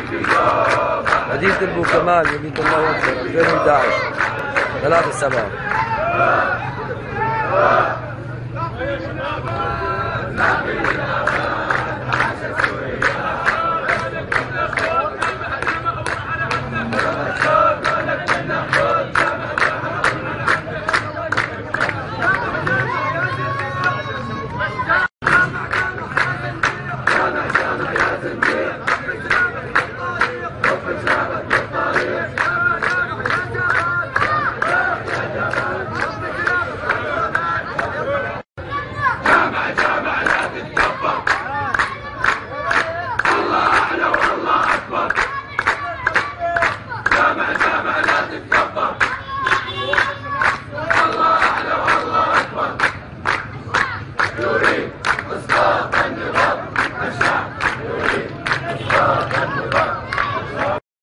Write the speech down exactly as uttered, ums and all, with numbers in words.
مدينة البوكمان مدينة الله أكبر ألفين وأحد عشر ثلاثة سبعة. يريد إسقاط النظام، الشعب يريد إسقاط النظام.